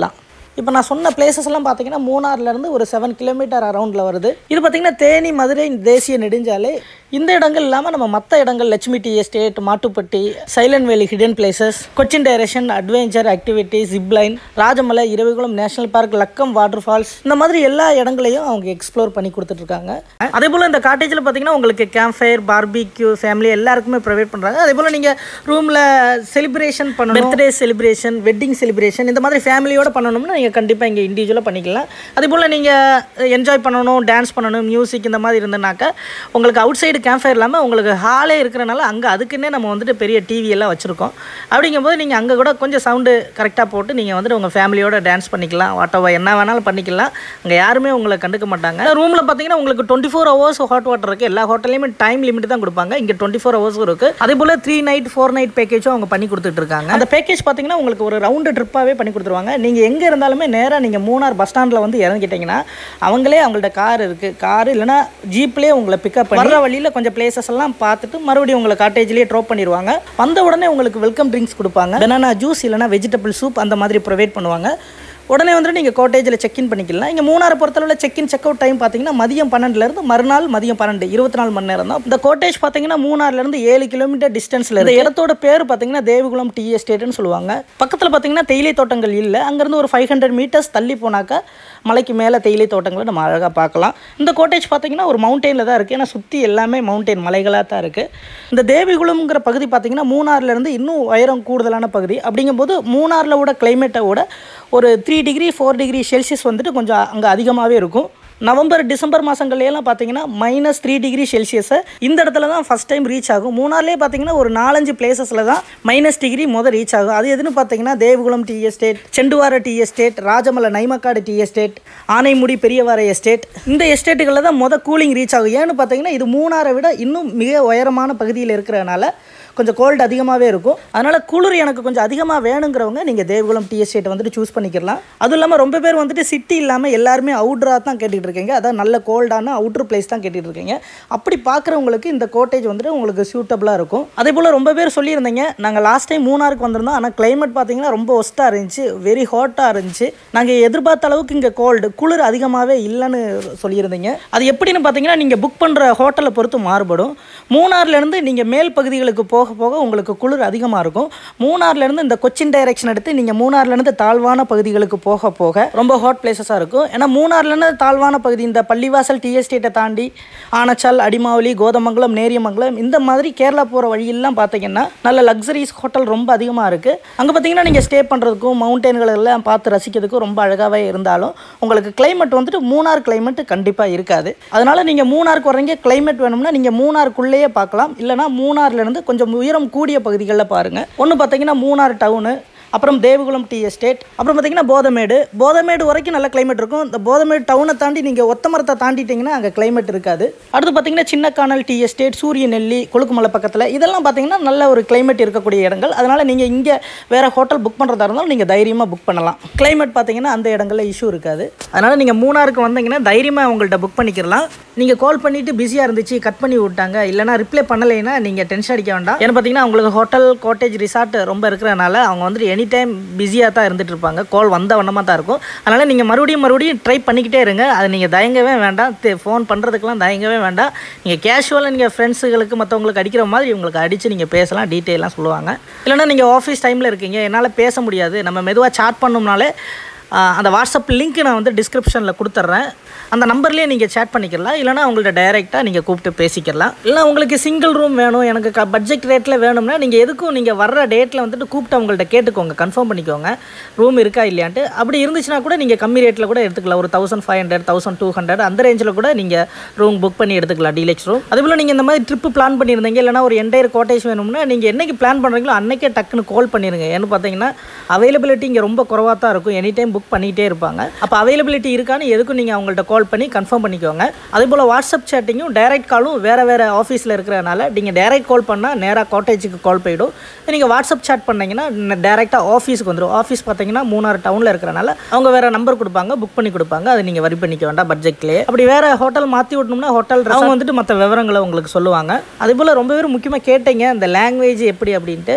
S1: இப்போ நான் சொன்ன பிளேசஸ் எல்லாம் பார்த்தீங்கன்னா மூணார்லேருந்து ஒரு செவன் கிலோமீட்டர் அரௌண்டில் வருது. இது பார்த்தீங்கன்னா தேனி மதுரை தேசிய நெடுஞ்சாலை. இந்த இடங்கள் இல்லாமல் நம்ம மற்ற இடங்கள் Lakshmi tea estate, Mattupetty, silent valley hidden places, Cochin direction adventure activity, zipline, Rajamalai, Eravikulam national park, Lakkam water falls, இந்த மாதிரி எல்லா இடங்களையும் அவங்க எக்ஸ்ப்ளோர் பண்ணி கொடுத்துட்ருக்காங்க. அதே போல் இந்த காட்டேஜில் பார்த்தீங்கன்னா உங்களுக்கு கேம்ப் ஃபயர், பார்பிக்யூ, ஃபேமிலி எல்லாருக்குமே ப்ரொவைட் பண்ணுறாங்க. அதே போல் நீங்கள் ரூமில் செலிப்ரேஷன் பண்ணணும், பர்த்டே செலிப்ரேஷன், வெட்டிங் செலிப்ரேஷன், இந்த மாதிரி ஃபேமிலியோடு பண்ணணும்னா நீங்கள் கண்டிப்பாக இங்கே இண்டிவிஜுவலாக பண்ணிக்கலாம். அதே போல் நீங்கள் என்ஜாய் பண்ணணும், டான்ஸ் பண்ணணும், மியூசிக் இந்த மாதிரி இருந்தனாக்கா உங்களுக்கு அவுட் சைடு கேம்ப் ஃபயர் இல்லாமல் உங்களுக்கு ஹாலே இருக்கிறனால அங்கே அதுக்குன்னே நம்ம வந்துட்டு பெரிய டிவி எல்லாம் வச்சுருக்கோம். அப்படிங்கும்போது நீங்கள் அங்கே கூட கொஞ்சம் சவுண்டு கரெக்டாக போட்டு நீங்கள் வந்துட்டு உங்கள் ஃபேமிலியோட டான்ஸ் பண்ணிக்கலாம், வாட்டவா என்ன வேணாலும் பண்ணிக்கலாம். அங்கே யாருமே உங்களை கண்டுக்க மாட்டாங்க. ரூமில் பார்த்தீங்கன்னா உங்களுக்கு twenty four hours hot water இருக்குது. எல்லா ஹோட்டல்லையுமே டைம் லிமிட் தான் கொடுப்பாங்க. இங்கே டுவெண்ட்டி ஃபோர் ஹவர்ஸும் இருக்குது. அதே போல் த்ரீ நைட் ஃபோர் நைட் பேக்கேஜும் அவங்க பண்ணி கொடுத்துட்டு இருக்காங்க. அந்த பேக்கேஜ் பார்த்தீங்கன்னா உங்களுக்கு ஒரு ரவுண்டு ட்ரிப்பாகவே பண்ணி கொடுத்துருவாங்க. நீங்கள் எங்கே இருந்தாலுமே நேராக நீங்கள் மூணார் பஸ் ஸ்டாண்டில் வந்து இறங்கிட்டீங்கன்னா அவங்களே அவங்கள்ட்ட கார் இருக்குது, கார் இல்லைனா ஜீப்லேயே உங்களை பிக்கப் பண்ணி வர வழியில் கொஞ்சம் பிளேசஸ் எல்லாம் பார்த்துட்டு மறுபடியும் உங்களை காட்டேஜ்லேயே ட்ராப் பண்ணிடுவாங்க. வந்த உடனே உங்களுக்கு வெல்கம் ட்ரிங்க்ஸ் கொடுப்பாங்க. பனானா ஜூஸ் இல்லைனா வெஜிடபிள் சூப் அந்த மாதிரி ப்ரொவைட் பண்ணுவாங்க. உடனே வந்துட்டு நீங்கள் கோட்டேஜில் செக்இன் பண்ணிக்கலாம். இங்கே மூணாரை பொறுத்தளவில் செக்இன் செக் அவுட் டைம் பார்த்தீங்கன்னா மதியம் பன்னெண்டுலேருந்து மறுநாள் மதியம் பன்னெண்டு இருபத்தி நாலு மணி நேரம் தான். இந்த கோட்டேஜ் பார்த்தீங்கன்னா மூணார்லேருந்து ஏழு கிலோமீட்டர் டிஸ்டன்ஸில் இந்த இடத்தோட பேர் பார்த்தீங்கன்னா தேவிகுளம் டீ எஸ்டேட்னு சொல்லுவாங்க. பக்கத்தில் பார்த்தீங்கன்னா தேயிலை தோட்டங்கள் இல்லை. அங்கேருந்து ஒரு ஃபைவ் ஹண்ட்ரட் மீட்டர்ஸ் தள்ளி போனாக்கா மலைக்கு மேலே தேயிலை தோட்டங்களை நம்ம அழகாக பார்க்கலாம். இந்த கோட்டேஜ் பார்த்தீங்கன்னா ஒரு மவுண்டெயினில் தான் இருக்குது. ஏன்னா சுற்றி எல்லாமே மவுண்டெயின் மலைகளாக தான் இருக்குது. இந்த தேவிகுளம்ங்கிற பகுதி பார்த்தீங்கன்னா மூணார்லேருந்து இன்னும் உயரம் கூடுதலான பகுதி. அப்படிங்கும்போது மூணாரில் விட கிளைமேட்டை விட ஒரு three degree four degree celsius வந்துட்டு கொஞ்சம் அங்கே அதிகமாகவே இருக்கும். நவம்பர் டிசம்பர் மாதங்கள்லாம் பார்த்தீங்கன்னா மைனஸ் த்ரீ டிகிரி செல்சியஸை இந்த இடத்துல தான் ஃபஸ்ட் டைம் ரீச் ஆகும். மூணார்லேயே பார்த்தீங்கன்னா ஒரு நாலஞ்சு பிளேசஸில் தான் மைனஸ் டிகிரி முதல் ரீச் ஆகும். அது எதுன்னு பார்த்தீங்கன்னா Devikulam tea estate, Chenduvara tea estate, Rajamalai Naimakkadu tea estate, Anamudi Periyavara estate, இந்த எஸ்டேட்டுகளில் தான் மொதல் கூலிங் ரீச் ஆகும். ஏன்னு பார்த்தீங்கன்னா இது மூணாரை விட இன்னும் மிக உயரமான பகுதியில் இருக்கிறதுனால கொஞ்சம் கோல்டு அதிகமாகவே இருக்கும். அதனால் குளிர் எனக்கு கொஞ்சம் அதிகமாக வேணுங்கிறவங்க நீங்கள் தேவிகுளம் டீ எஸ்டேட்டை வந்துட்டு சூஸ் பண்ணிக்கலாம். அதுவும் இல்லாமல் ரொம்ப பேர் வந்துட்டு சிட்டி இல்லாமல் எல்லாருமே அவுட்ராக தான் கேட்டுகிட்டு இருக்கீங்க. அதான் நல்ல கோல்டான அவுட்ரு பிளேஸ் தான் கேட்டுகிட்டு இருக்கீங்க. அப்படி பார்க்குறவங்களுக்கு இந்த கோட்டேஜ் வந்துட்டு உங்களுக்கு சூட்டபுளாக இருக்கும். அதே போல் ரொம்ப பேர் சொல்லியிருந்தீங்க நாங்கள் லாஸ்ட் டைம் மூணாருக்கு வந்திருந்தோம், ஆனால் கிளைமேட் பார்த்தீங்கன்னா ரொம்ப ஒஸ்ட்டாக இருந்துச்சு, வெரி ஹாட்டாக இருந்துச்சு, நாங்கள் எதிர்பார்த்த அளவுக்கு இங்கே கோல்டு குளிர் அதிகமாகவே இல்லைன்னு சொல்லியிருந்தீங்க. அது எப்படின்னு பார்த்தீங்கன்னா நீங்கள் புக் பண்ணுற ஹோட்டலை பொறுத்து மாறுபடும். மூணார்லேருந்து நீங்கள் மேல் பகுதிகளுக்கு போக போக உங்களுக்கு குளிர் அதிகமாக இருக்கும். மூணார்லேருந்து இந்த கொச்சின் டைரக்ஷன் எடுத்து நீங்கள் மூணார்லேருந்து தாழ்வான பகுதிகளுக்கு போக போக ரொம்ப ஹாட் பிளேசஸாக இருக்கும். ஏன்னா மூணார்லேருந்து தாழ்வான பகுதி இந்த பள்ளிவாசல் டீ எஸ்டேட்டை தாண்டி ஆனச்சால், அடிமாவலி, கோதமங்கலம், நேரியமங்கலம் இந்த மாதிரி கேரளா போகிற வழியெல்லாம் பார்த்தீங்கன்னா நல்ல லக்ஸரிஸ் ஹோட்டல் ரொம்ப அதிகமாக இருக்குது. அங்கே பார்த்தீங்கன்னா நீங்கள் ஸ்டே பண்ணுறதுக்கும் மவுண்டெயின்கள் எல்லாம் பார்த்து ரசிக்கிறதுக்கும் ரொம்ப அழகாகவே இருந்தாலும் உங்களுக்கு கிளைமேட் வந்துட்டு மூணார் கிளைமேட் கண்டிப்பாக இருக்காது. அதனால் நீங்கள் மூணாருக்கு வரீங்க கிளைமேட் வேணும்னா நீங்கள் மூணாருக்குள்ளேயே பார்க்கலாம். இல்லைனா மூணார்லேருந்து கொஞ்சம் உயரம் கூடிய பகுதிகளில் பாருங்கள். ஒன்று பார்த்தீங்கன்னா மூணார் டவுனு, அப்புறம் தேவிகுளம் டீ எஸ்டேட், அப்புறம் பார்த்தீங்கன்னா போதமேடு. போதமேடு வரைக்கும் நல்ல கிளைமேட் இருக்கும். இந்த போதமேடு டவுனை தாண்டி நீங்கள் ஒத்தமரத்தை தாண்டிட்டிங்கன்னா அங்கே கிளைமேட் இருக்காது. அடுத்து பார்த்தீங்கன்னா சின்னக்கானல் டீ எஸ்டேட், சூரிய நெல்லி, கொழுக்குமலை பக்கத்தில் இதெல்லாம் பார்த்தீங்கன்னா நல்ல ஒரு கிளைமேட் இருக்கக்கூடிய இடங்கள். அதனால் நீங்கள் இங்கே வேறு ஹோட்டல் புக் பண்ணுறதா இருந்தாலும் நீங்கள் தைரியமாக புக் பண்ணலாம். கிளைமேட் பார்த்தீங்கன்னா அந்த இடங்களில் இஷ்யூ இருக்காது. அதனால் நீங்கள் மூணாருக்கு வந்தீங்கன்னா தைரியமாக உங்கள்கிட்ட புக் பண்ணிக்கலாம். நீங்கள் கால் பண்ணிவிட்டு பிஸியாக இருந்துச்சு கட் பண்ணி விட்டாங்க இல்லைனா ரிப்ளை பண்ணலைன்னா நீங்கள் டென்ஷன் அடிக்க வேண்டாம். ஏன்னா பார்த்தீங்கன்னா உங்களுக்கு ஹோட்டல் கோட்டேஜ் ரிசார்ட் ரொம்ப இருக்கிறனால அவங்க வந்துட்டு எனி டைம் பிஸியாக தான் இருந்துகிட்டு இருப்பாங்க. கால் வந்த வண்ணமாக தான் இருக்கும். அதனால் நீங்கள் மறுபடியும் மறுபடியும் ட்ரை பண்ணிக்கிட்டே இருங்க. அதை நீங்கள் தயங்கவே வேண்டாம். ஃபோன் பண்ணுறதுக்கெலாம் தயங்கவே வேண்டாம். நீங்கள் கேஷுவலாக நீங்கள் ஃப்ரெண்ட்ஸுகளுக்கு மற்றவங்களுக்கு அடிக்கிற மாதிரி உங்களுக்கு அடித்து நீங்கள் பேசலாம், டீட்டெயிலாக சொல்லுவாங்க. இல்லைனா நீங்கள் ஆஃபீஸ் டைமில் இருக்கீங்க, என்னால் பேச முடியாது, நம்ம மெதுவாக சாட் பண்ணோம்னாலே அந்த வாட்ஸ்அப் லிங்க் நான் வந்து டிஸ்கிரிப்ஷனில் கொடுத்துட்றேன். அந்த நம்பர்லேயே நீங்கள் சேட் பண்ணிக்கலாம். இல்லைனா உங்கள்கிட்ட டைரெக்டாக நீங்கள் கூப்பிட்டு பேசிக்கலாம். இல்லை உங்களுக்கு சிங்கிள் ரூம் வேணும், எனக்கு க பட்ஜெட் ரேட்டில் வேணும்னா நீங்கள் எதுக்கும் நீங்கள் வர்ற டேட்டில் வந்துட்டு கூப்பிட்டு அவங்கள்ட்ட கேட்டுக்கோங்க, கன்ஃபார்ம் பண்ணிக்கோங்க ரூம் இருக்கா இல்லையான்ட்டு. அப்படி இருந்துச்சுன்னா கூட நீங்கள் கம்மி ரேட்டில் கூட எடுத்துக்கலாம். ஒரு thousand five hundred thousand two hundred அந்த ரேஞ்சில் கூட நீங்கள் ரூம் புக் பண்ணி எடுத்துக்கலாம், டீலக்ஸ் ரூம். அதேபோல் நீங்கள் இந்த மாதிரி ட்ரிப்பு பிளான் பண்ணியிருந்தீங்க இல்லைனா ஒரு என்டையர் கோட்டேஜ் வேணும்னா நீங்கள் என்றைக்கு பிளான் பண்ணுறீங்களோ அன்றைக்கே டக்குன்னு கால் பண்ணிடுங்க. ஏன்னு பார்த்தீங்கன்னா அவைலபிலிட்டி இங்கே ரொம்ப குறவாக தான் இருக்கும். எனி டைம் புக் பண்ணிகிட்டே இருப்பாங்க. அப்போ அவைலபிலிட்டி இருக்கான்னு எதுக்கும் நீங்கள் அவங்கள்ட்ட கால் பண்ணி கன்ஃபார்ம் பண்ணிக்கோங்க. அதே போல் வாட்ஸ்அப் சேட்டிங்கும் டைரக்ட் காலும் வேறு வேறு ஆஃபீஸில் இருக்கிறதுனால நீங்கள் டைரக்ட் கால் பண்ணால் நேராக காட்டேஜுக்கு கால் போயிடும். நீங்கள் வாட்ஸ்அப் சேட் பண்ணிங்கன்னா டேரெக்டாக ஆஃபீஸுக்கு வந்துடும். ஆஃபீஸ் பார்த்தீங்கன்னா மூணார் டவுனில் இருக்கிறனால அவங்க வேறு நம்பர் கொடுப்பாங்க, புக் பண்ணி கொடுப்பாங்க. அதை நீங்கள் வரி பண்ணிக்க வேண்டாம் பட்ஜெட்லேயே. அப்படி வேறு ஹோட்டல் மாற்றி விட்டணும்னா ஹோட்டல் அவங்க வந்துட்டு மற்ற விவரங்களை உங்களுக்கு சொல்லுவாங்க. அதே போல் ரொம்ப பேர் முக்கியமாக கேட்டீங்க இந்த லாங்குவேஜ் எப்படி அப்படின்ட்டு.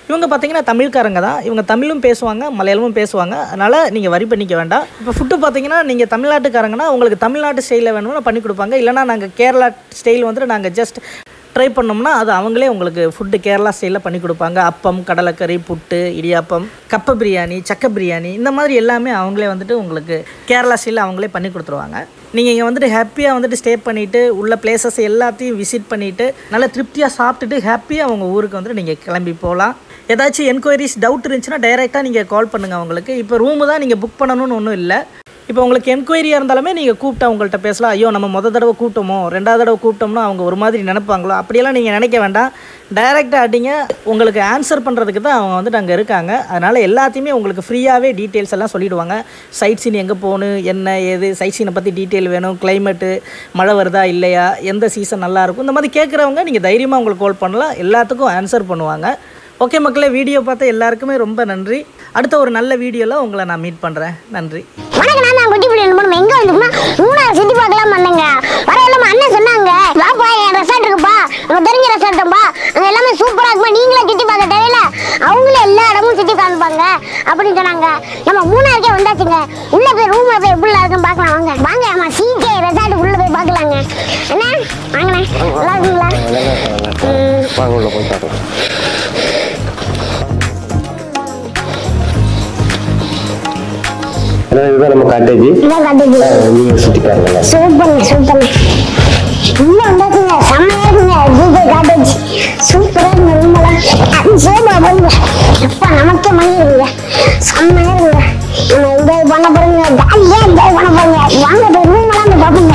S1: இவங்க பார்த்தீங்கன்னா தமிழ்காரங்க தான். இவங்க தமிழும் பேசுவாங்க, மலையாளமும் பேசுவாங்க. அதனால் நீங்கள் வரி பண்ணிக்க வேண்டாம். இப்போ ஃபுட்டு பார்த்தீங்கன்னா நீங்கள் தமிழ்நாட்டுக்காரங்கன்னா உங்களுக்கு தமிழ்நாட்டு ஸ்டைலில் வேணும்னா பண்ணி கொடுப்பாங்க. இல்லைனா நாங்கள் கேரளா ஸ்டைல் வந்துட்டு நாங்கள் ஜஸ்ட் ட்ரை பண்ணோம்னா அது அவங்களே உங்களுக்கு ஃபுட்டு கேரளா ஸ்டைலில் பண்ணி கொடுப்பாங்க. அப்பம், கடலைக்கறி, புட்டு, இடியாப்பம், கப்பை பிரியாணி, சக்க பிரியாணி இந்த மாதிரி எல்லாமே அவங்களே வந்துட்டு உங்களுக்கு கேரளா ஸ்டைலில் அவங்களே பண்ணி கொடுத்துருவாங்க. நீங்கள் இங்கே வந்துட்டு ஹாப்பியாக வந்துட்டு ஸ்டே பண்ணிவிட்டு உள்ள பிளேசஸ் எல்லாத்தையும் விசிட் பண்ணிவிட்டு நல்லா திருப்தியாக சாப்பிட்டுட்டு ஹாப்பியாக அவங்க ஊருக்கு வந்துட்டு நீங்கள் கிளம்பி போகலாம். ஏதாச்சும் என்கொயரிஸ் டவுட் இருந்துச்சுன்னா டைரெக்டாக நீங்கள் கால் பண்ணுங்கள் அவங்களுக்கு. இப்போ ரூமு தான் நீங்கள் புக் பண்ணணும்னு ஒன்றும் இல்லை. இப்போ உங்களுக்கு என்கொயரியாக இருந்தாலுமே நீங்கள் கூப்பிட்டா அவங்கள்ட்ட பேசலாம். ஐயோ நம்ம மொதல் தடவை கூப்பிட்டோமோ ரெண்டாவது தடவை கூப்பிட்டோம்னா அவங்க ஒரு மாதிரி நினைப்பாங்களோ அப்படியெல்லாம் நீங்கள் நினைக்க வேண்டாம். டைரெக்டாக அடிங்க, உங்களுக்கு ஆன்சர் பண்ணுறதுக்கு தான் அவங்க வந்துட்டு அங்கே இருக்காங்க. அதனால் எல்லாத்தையுமே உங்களுக்கு ஃப்ரீயாகவே டீட்டெயில்ஸ் எல்லாம் சொல்லிவிடுவாங்க. சைட் சீன் எங்கே போகணும், என்ன ஏது, சைட் சீனை பற்றி டீட்டெயில் வேணும், கிளைமேட்டு மழை வருதா இல்லையா, எந்த சீசன் நல்லாயிருக்கும், இந்த மாதிரி கேட்குறவங்க நீங்கள் தைரியமாக உங்களுக்கு கால் பண்ணலாம். எல்லாத்துக்கும் ஆன்சர் பண்ணுவாங்க. ஓகே மக்களே, வீடியோ பார்த்த எல்லாருக்குமே ரொம்ப நன்றி. அடுத்த ஒரு நல்ல வீடியோவில் உங்களை நான் மீட் பண்ணுறேன். நன்றி.
S2: வணக்கம், நான் குட்டி பிள்ளை நம்ம எங்கே வந்துக்குமா மூணாவது சுற்றி பார்க்கலாம் பண்ணங்க. வர எல்லாமே அண்ணன் சொன்னாங்க, வாப்பா என் ரெசார்ட் இருக்குப்பா, அங்கே தெரிஞ்ச ரெசார்ட்டும்பா, அங்கே எல்லாமே சூப்பராக இருக்குமா, நீங்களே சுற்றி பார்க்க தேவையில்ல, அவங்களே எல்லா இடமும் சுற்றி காமிப்பாங்க அப்படின்னு சொன்னாங்க. நம்ம மூணாவதுக்கே வந்தாச்சுங்க. உள்ளே போய் ரூமில் போய் எப்படி இருக்குன்னு பார்க்கலாம். வாங்க வாங்க நம்ம சீக்கே ரெசார்ட்டுக்கு உள்ளே போய் பார்க்கலாங்க. என்ன வாங்கண்ணே, நல்லா இருக்குங்களா?
S3: வாங்க உள்ள போய் பார்க்கலாம். இதுதான் நம்ம காட்டேஜ்.
S2: இதான் காட்டேஜ்.
S3: நீங்க சுத்தி பாருங்க.
S2: Super super. உள்ள வந்தாச்சுங்க, செம்மையா இருக்குங்க. ஜிஜே காட்டேஜ் சூப்பரா இருக்குங்க. ரூமெல்லாம் அது சோபா பாருங்க, எப்பா நமக்கே மணி இருக்குங்க, செம்மையா இருக்குங்க. நம்ம என்ஜாய் பண்ண போறோங்க, ஜாலியா என்ஜாய் பண்ண போறோங்க. வாங்க போய் ரூமெல்லாம் போய் பார்ப்போங்க.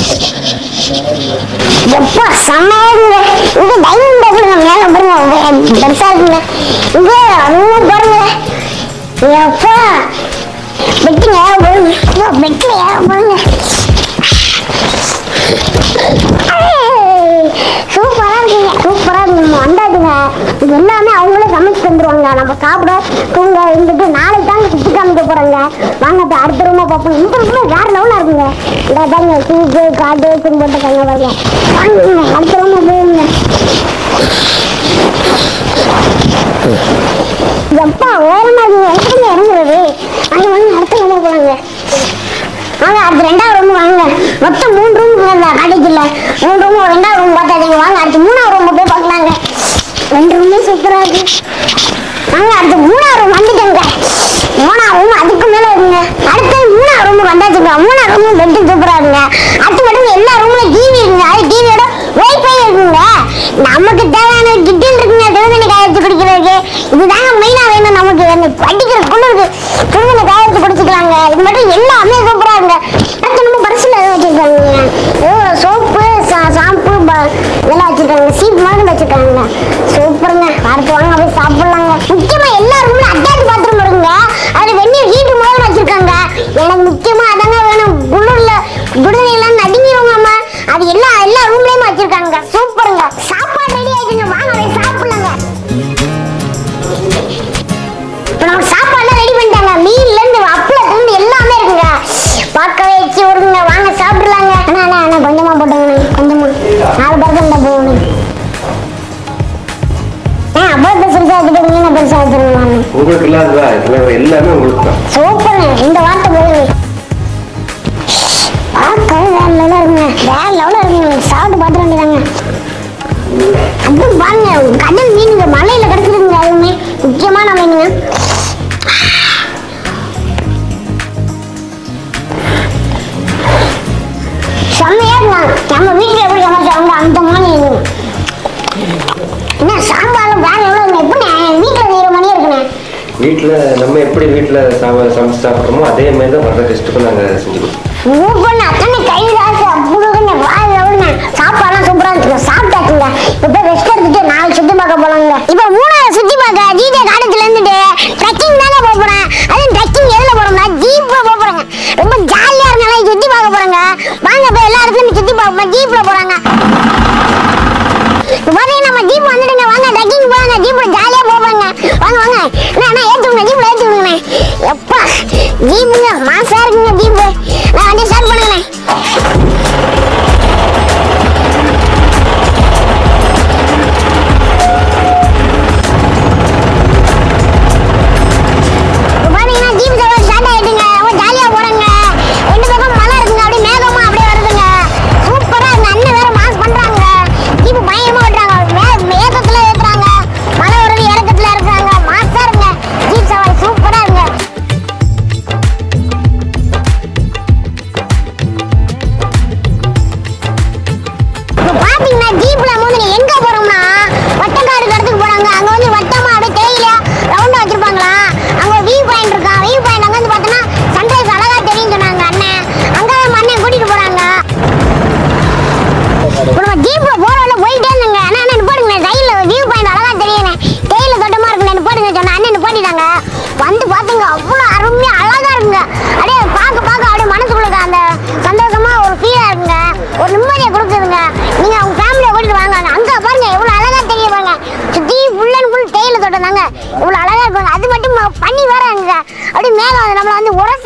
S2: எப்பா செம்மையா இருக்குங்க. இங்க டைனிங் டேபிள் மேல பாருங்க, பெருசா இருக்குங்க. இங்க ரூம் பாருங்க, எப்பா பெட்டுங்க போடுங்க, பெட்ல போடுங்க. சூப்பரா இருக்குங்க, சூப்பரா இருக்கு. நம்ம வந்தாச்சுங்க, இது எல்லாமே அவங்களே சமைச்சு தந்துருவாங்க. நம்ம சாப்பிட தூங்க இருந்துட்டு நாளைக்கு தாங்க சுற்றி காமிக்க போறாங்க. வாங்க இப்போ அடுத்த ரூமா பார்ப்போம். இந்த ரூம்ல வேற லெவலா இருக்குங்க. இந்த தாங்க சீக்கு காட்டு போட்டுருக்காங்க பாருங்க. வாங்க அடுத்த ரூமா போயிருங்க. எப்பா ஓரமா இருக்கு, இறங்குறது. அங்க வாங்க அடுத்த ரூமா போலாங்க. வாங்க அடுத்த ரெண்டாவது ரூம் வாங்க. மொத்தம் மூணு ரூம் காலேஜ்ல மூணு ரூம், ரெண்டாவது ரூம் பார்த்தாங்க. வாங்க அடுத்து மூணாவது ரூம் போய் பார்க்கலாங்க. ரெண்டு ரூமே சூப்பரா இருக்கு. வாங்க அடுத்து மூணாவது ரூம் வந்துட்டேங்க. மூணாவது ரூம் அதுக்கு மேல இருக்குங்க. அடுத்து மூணாவது ரூம் வந்தாச்சுங்க. மூணாவது ரூம் பெட்டு சூப்பரா இருக்குங்க. அடுத்து மட்டும் எல்லா ரூம்லயும் டிவி இருக்குங்க. அது டிவியோட வைஃபை இருக்குங்க. நமக்கு தேவையான கிட்டில் இருக்குங்க, திருதணி காய வச்சு குடிக்கிறதுக்கு. இதுதாங்க மெயினா வேணும் நமக்கு. படிக்கிற குளிருக்கு திருதணி காய வச்சு குடிச்சுக்கலாங்க. இது மட்டும் எல்லாமே சூப்பரா இருக்குங்க. அடுத்து நம்ம பரிசுல வச்சிருக்காங்க, சோப்பு ஷாம்பு இதெல்லாம் வச்சிருக்காங்க, சீப் மாதிரி வச்சிருக்காங்க. சூப்பருங்க. அடுத்து வாங்க போய் சாப்பிடலாங்க. முக்கியமா எல்லா ரூம்ல அட்டாச் பாத்ரூம் இருக்குங்க. அது வெந்நீர் ஹீட்டு முதல்ல வச்சிருக்காங்க. எனக்கு முக்கியமா அதாங்க வேணும். குளிர்ல குடிநீர்லாம் நடுங்கிடுவோம்மா, அது எல்லா எல்லா ரூம்லயும் வச்சிருக்காங்க. சூப்பருங்க. சாப்பாடு ரெடி ஆயிடுங்க, வாங்க போய் சாப்பிடலாங்க. இப்போ நம்ம சாப்பாடுலாம் ரெடி பண்ணிட்டாங்க. மீன்ல இருந்து அப்பளத்துல இருந்து எல்லாமே இருக்குங்க. பார்க்கவே வச்சு வருங்க. வாங்க சாப்பிடலாங்க. அண்ணா அண்ணா அண்ணா கொஞ்சமா போட்டுங்க, கொஞ்சமா நாலு பேருக்கு தான் போகணும். ஆ அப்போ பெருசா எடுத்துக்கிட்டீங்க, பெருசா எடுத்துருங்க.
S3: உங்களுக்கு இல்லாததா எல்லாமே உங்களுக்கு தான்.
S2: சூப்பருங்க. இந்த வார்த்தை போகுது. பார்க்கவே வேற லெவலா இருக்குங்க, வேற லெவலா இருக்குங்க. சாப்பிட்டு பார்த்துட வேண்டியதாங்க. அதுவும் பாருங்க, கடல் மீனுங்க மலையில கிடைச்சிருக்குங்க. அதுவுமே முக்கியமான மீனுங்க. செம்மையா இருந்தாங்க. நம்ம வீட்டுல எப்படி சமைச்சாங்க அந்த மாதிரி என்ன சாம்பார் வேற எவ்வளவு எப்படி வீட்டுல செய்யற மணி இருக்குண்ணே.
S3: வீட்டுல நம்ம எப்படி வீட்டுல சமைச்சு சாப்பிட்றோமோ அதே மாதிரி தான் வர்ற டெஸ்ட்டுக்கும் நாங்க செஞ்சு கொடுப்போம்.
S2: சூப்பர்ண்ணா. அத்தனை கைதாச்சு அப்படிங்க வேற லெவலுங்க. சாப்பாடுலாம் சூப்பரா இருக்குங்க. சாப்பிட்டாச்சுங்க. இப்போ போய் ரெஸ்ட் எடுத்துட்டு நாளைக்கு சுத்தி பார்க்க போலாங்க. இப்போ மூணாவது சுத்தி பார்க்க ஜிஜே காலேஜ்ல இருந்துட்டு ட்ரெக்கிங் தாங்க போக போறேன். அதுவும் ட்ரெக்கிங் எதுல போறோம்னா ஜீப்ல போக போறாங்க. ரொம்ப ஜாலியா இருந்தாலும் சுத்தி பார்க்க போறாங்க. வாங்க போய் எல்லா இடத்துலயும் சுத்தி பார்ப்போம். ஜீப்ல போறாங்க. பாத்தீங்கன்னா நம்ம ஜீப் வந்துடுங்க. வாங்க ட்ரெக்கிங் போறாங்க. ஜீப்ல ஜாலியா போவாங்க. வாங்க வாங்க அண்ணா ஏத்துங்க, ஜீப்ல ஏத்துங்க. எப்பா ஜீப்புங்க மாசா இருக்குங்க ஜீப்பு. நான் வந்து ஸ்டார்ட் பண்ணுங்க.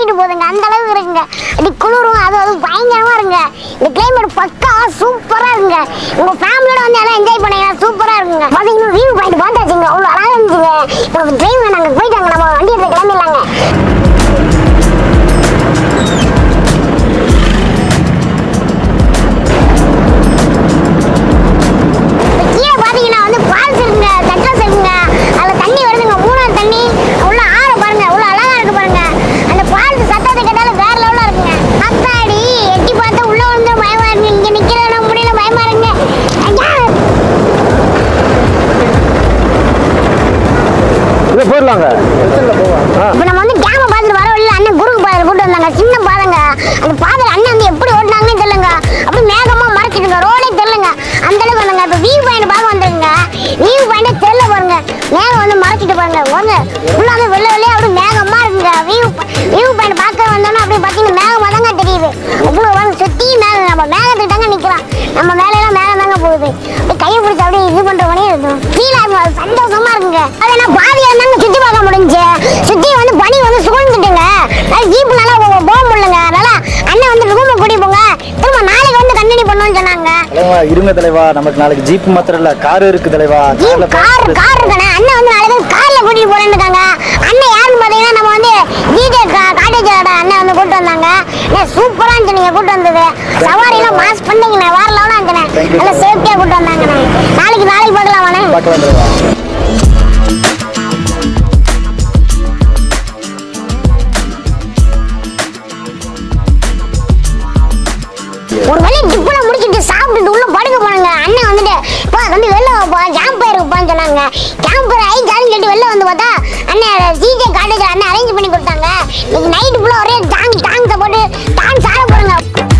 S2: ஆட்டிட்டு போகுதுங்க. அந்த அளவுக்கு இருக்குங்க. இப்படி குளிரும் அது அது பயங்கரமா இருக்குங்க. இந்த கிளைமேட் பக்கா சூப்பரா இருக்குங்க. உங்க ஃபேமிலியோட வந்து எல்லாம் என்ஜாய் பண்ணீங்க. சூப்பரா இருக்குங்க. பாத்தீங்கன்னா வியூ பாயிண்ட் பார்த்தாச்சுங்க. அவ்வளோ அழகா இருந்துச்சுங்க. இப்போ ட்ரெயின் நாங்கள் போயிட்டாங்க. நம்ம வண்டி எடுத்து கிளம்பிடலாங்க. கீழே பாத்தீங்கன்னா வந்து ஃபால்ஸ் இருக்குங்க, தட்லஸ் இருக்குங்க. அதுல தண்ணி வருதுங்க, மூணாவது தண்ணி. உள்ள ஆறு பாருங்க, உள்ள அழகா இருக்கு பாருங்க. அந்த ஃபால்ஸ் சத்தத்தை கேட்டாலும் வேற லெவலா இருக்குங்க. அத்தாடி எட்டி பார்த்தா உள்ள வந்து பயமா இருக்கு. இங்க நிக்கிறத முடியல, பயமா இருக்குங்க.
S4: இங்க போயிடலாங்க.
S2: இப்ப நம்ம வந்து கேம பார்த்துட்டு வர வழியில அண்ணன் குறுக்கு பாதையில போட்டு வந்தாங்க. சின்ன பாதைங்க. அந்த பாதையில அண்ணன் வந்து எப்படி ஓட்டினாங்கன்னு தெரியலங்க. அப்படி மேகமா மறைச்சிடுங்க, ரோடே தெரியலங்க. அந்த அளவுக்கு வந்தாங்க. இப்ப வியூ பாயிண்ட் பார்க்க வந்துருங்க. வியூ பாயிண்ட் தெரியல பாருங்க. மேகம் வந்து மறைச்சிட்டு பாருங்க. வந்து ஃபுல்லாவே வெள்ளை வெள்ளையா அப்படி மேகமா இருக்குங்க. வியூ வியூ பாயிண்ட் பார்க்க வந்தோம்னா அப்படி பாத்தீங்கன்னா மேகமா தாங்க தெரியுது. அவ்வளவு வந்து சுத்தி மேகம். நம்ம மேகத்துக்கு தாங்க நிக்கலாம். நம்ம மேலையெல்லாம் மேகம் தாங்க போகுது. கையை பிடிச்சி அப்படியே இது பண்ற மணியே இருக்கும். ஃபீல் ஆகும், சந்தோஷமா இருக்குங்க. அது என்ன பாதியா இருந்தாங்க சுத்தி பார்க்க முடிஞ்சு. சுத்தி வந்து பனி வந்து சூழ்ந்துட்டுங்க. ஜீப் நல்லா போக முடியலங்க. அதனால அண்ணன் வந்து ரூமை கூட்டி போங்க, திரும்ப நாளைக்கு வந்து கண்டினியூ பண்ணுவோம்னு சொன்னாங்க.
S4: இருங்க தலைவா, நமக்கு நாளைக்கு ஜீப் மாத்திரம் இல்ல கார் இருக்கு தலைவா.
S2: கார் கார் இருக்கானே. அண்ணன் வந்து நாளைக்கு கார்ல கூட்டிட்டு போறேன்னு இருக்காங்க. அண்ணன் யாருன்னு பாத்தீங்கன்னா நம்ம வந்து ஜிஜே காட்டேஜோட அண்ணன் வந்து கூட்டு வந்தாங்க. சூப்பரா இருந்துச்சு நீங்க கூட்டு வந்தது. சவாரி எல்லாம் மாஸ் பண்ணீங்கண்ணே, வேற லெவலா இருந்துண்ணே. நல்லா சேஃப்டியா கூட்டு வந்தாங்கண்ணே. நாளைக்கு நாளைக்கு பார்க்கலாம் வாண்ணே. ஒரு வழி டிப்பல முடிச்சிட்டு சாப்பிட்டுட்டு உள்ள படுக்க போனாங்க. அண்ணன் வந்துட்டு இப்போ தம்பி வெளில வாப்பா, கேம்ப் ஃபயர் இருப்பான்னு சொன்னாங்க. கேம்ப் ஃபயர் ஐ ஜாலின்னு சொல்லிட்டு வெளில வந்து பார்த்தா அண்ணன் சிஜே காட்டேஜ் அண்ணன் அரேஞ்ச் பண்ணி கொடுத்தாங்க. இன்னைக்கு நைட்டு ஃபுல்லா ஒரே டாங் டாங்ஸை போட்டு டான்ஸ் ஆட போறாங்க.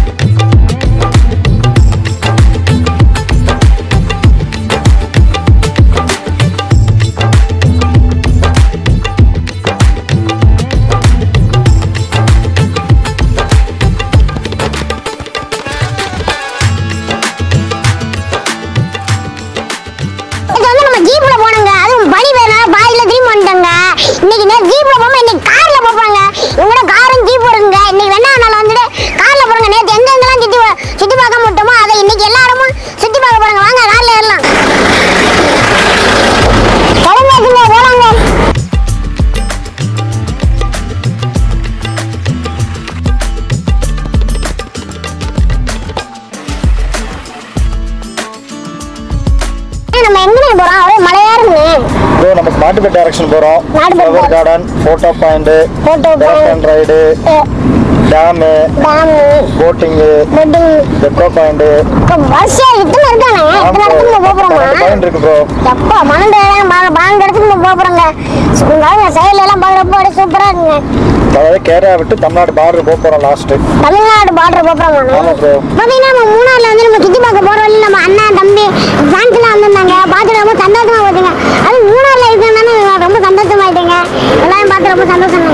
S2: ஜீப்ல போனாங்க. அதுவும் பனி வேணா பாதியில திரும்பி வந்துட்டாங்க. இன்னைக்கு நேரம் ஜீப்ல போகாம இன்னைக்கு கார்ல போறாங்க. இவங்களோட காரும் ஜீப் இருக்குங்க. இன்னைக்கு வேணா நாள் வந்துட்டு கார்ல போறாங்க. நேற்று எங்க எங்கெல்லாம் சுத்தி சுத்தி பார்க்க மாட்டோமோ அதை இன்னைக்கு எல்லா இடமும் சுத்தி பார்க்க போறாங்க. வாங்க கார்ல ஏறலாம். கிளம்பியாச்சுங்க, போறாங்க. நம்ம எங்க போறோம்? ஒரே மலையா இருக்கு.
S4: ப்ரோ நம்ம மாட்டுப்பேட்டை டைரக்ஷன் போறோம். Flower garden, photo point,
S2: photo point,
S4: ride, dam,
S2: dam,
S4: boating,
S2: boating,
S4: echo point.
S2: Varsha இத்தனை இருக்கானே. இத்தனை இடத்துக்கு நம்ம போறோமா?
S4: பாயிண்ட் இருக்கு ப்ரோ.
S2: அப்பா மனண்டேலாம் பாங்க இடத்துக்கு நம்ம போறோங்க. ஸ்கூல்ல சைடுல எல்லாம் பாக்குறப்ப அப்படியே சூப்பரா இருக்குங்க.
S4: அதாவது கேரளா விட்டு தமிழ்நாடு பார்டர் போக போறோம். லாஸ்ட்
S2: தமிழ்நாடு பார்டர் போறோமா?
S4: ஆமா ப்ரோ.
S2: பாத்தீங்கன்னா நம்ம மூணாறுல வந்து நம்ம சுத்தி பார்க்க போற வழி நம்ம அண்ணா தம்பி ஃப்ரெண்ட்ஸ் எல்லாம் வந்திருந்தாங்க. பார்த்து ரொம்ப சந்தோஷமா போச்சுங்க. அது மூணாறுல இருக்குன்னு ரொம்ப சந்தோஷமாயிட்டேங்க. எல்லாரும் பார்த்து ரொம்ப சந்தோஷம்.